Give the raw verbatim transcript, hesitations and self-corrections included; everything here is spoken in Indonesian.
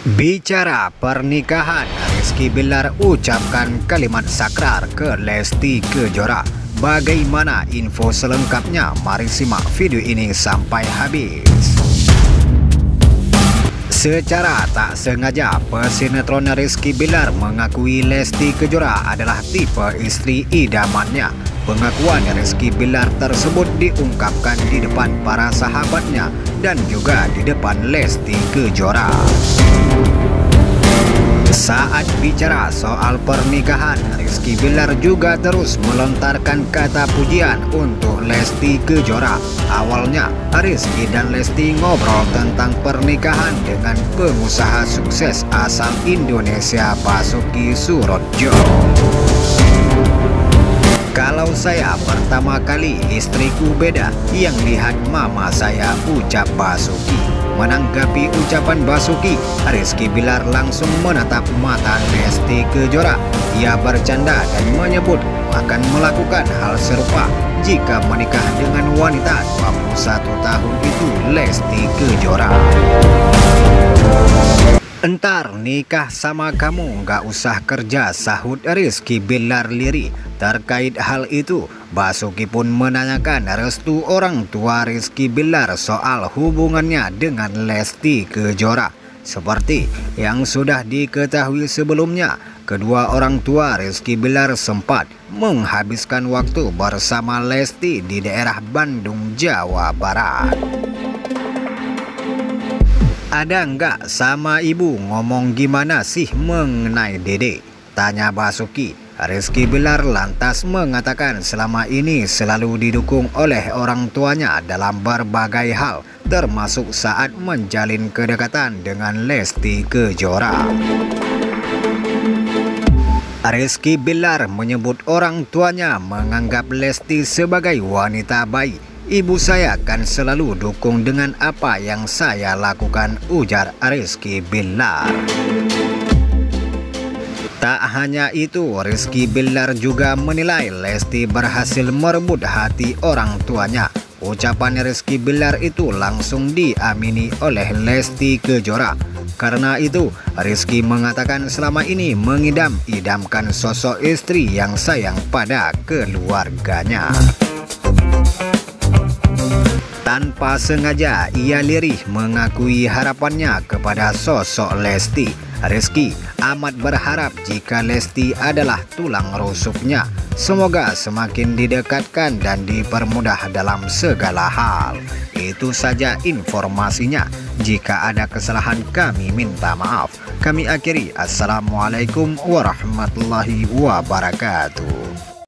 Bicara pernikahan, Rizky Bilar ucapkan kalimat sakrar ke Lesti Kejora. Bagaimana info selengkapnya? Mari simak video ini sampai habis. Secara tak sengaja, pesinetron Rizky Bilar mengakui Lesti Kejora adalah tipe istri idamannya. Pengakuan Rizky Bilar tersebut diungkapkan di depan para sahabatnya dan juga di depan Lesti Kejora. Saat bicara soal pernikahan, Rizky Bilar juga terus melontarkan kata pujian untuk Lesti Kejora. Awalnya, Rizky dan Lesti ngobrol tentang pernikahan dengan pengusaha sukses asal Indonesia, Basuki Surodjo. Kalau saya pertama kali istriku beda, yang lihat mama saya, ucap Basuki. Menanggapi ucapan Basuki, Rizky Bilar langsung menatap mata Lesti Kejora. Ia bercanda dan menyebut akan melakukan hal serupa jika menikah dengan wanita dua puluh satu tahun itu, Lesti Kejora. "Entar nikah sama kamu nggak usah kerja," sahut Rizky Bilar lirih. Terkait hal itu, Basuki pun menanyakan restu orang tua Rizky Bilar soal hubungannya dengan Lesti Kejora. Seperti yang sudah diketahui sebelumnya, kedua orang tua Rizky Bilar sempat menghabiskan waktu bersama Lesti di daerah Bandung, Jawa Barat. "Ada nggak sama ibu ngomong gimana sih mengenai Dede?" tanya Basuki. Rizky Bilar lantas mengatakan selama ini selalu didukung oleh orang tuanya dalam berbagai hal, termasuk saat menjalin kedekatan dengan Lesti Kejora. Rizky Bilar menyebut orang tuanya menganggap Lesti sebagai wanita baik. "Ibu saya kan selalu dukung dengan apa yang saya lakukan," ujar Rizky Bilar. Tak hanya itu, Rizky Bilar juga menilai Lesti berhasil merebut hati orang tuanya. Ucapan Rizky Bilar itu langsung diamini oleh Lesti Kejora. Karena itu, Rizky mengatakan selama ini mengidam-idamkan sosok istri yang sayang pada keluarganya. Tanpa sengaja, ia lirih mengakui harapannya kepada sosok Lesti. Rizky amat berharap jika Lesti adalah tulang rusuknya. Semoga semakin didekatkan dan dipermudah dalam segala hal. Itu saja informasinya. Jika ada kesalahan, kami minta maaf. Kami akhiri. Assalamualaikum warahmatullahi wabarakatuh.